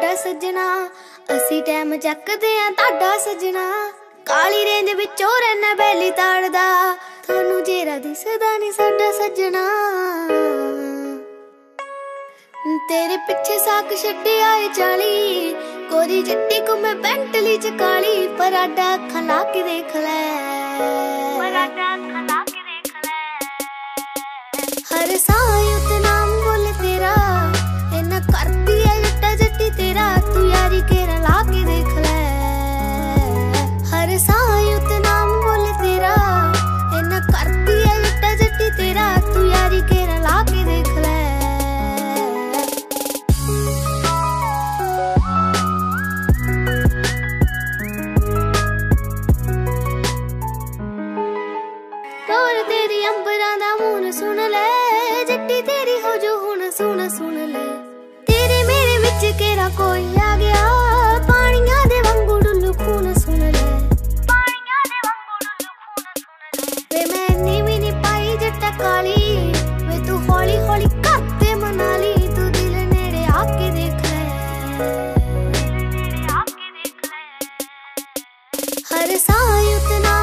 साडा सजना, असी टैम चकदे आ ताडा सजना। काली रेंज विचों रहना बैली ताड़दा, थानू जेरा दिसदा नी साडा सजना। तेरे पिछे साक छड्डे आए 40, कोरी चिट्टी को मैं बेंटली च काली। पर आडा अखां ला के देख लै, हर साह उत्ते नाम बोल तेरा, इन्ना करदी है जट्टा जट्टी तेरा। तू यारी केरा ला के देख लै, हर साह उत्ते नाम बोल तेरा, इन्ना करदी है जट्टा जट्टी तेरा। तू यारी केरा ला के देख लै। तेरी अंबरां दा मून सुन ले, जट्टी तेरी हो जो हुण सुन सुन ले। तेरे मेरे विच केरा कोई आ गया, पानियां दे वांगू डुल्लू खून सुन ले। वे मैं इन्नी भी नी पाई जट्टा काली, वे तू हौली हौली करते मनाली। तू दिल नेड़े आके देख ले, हर साह उतना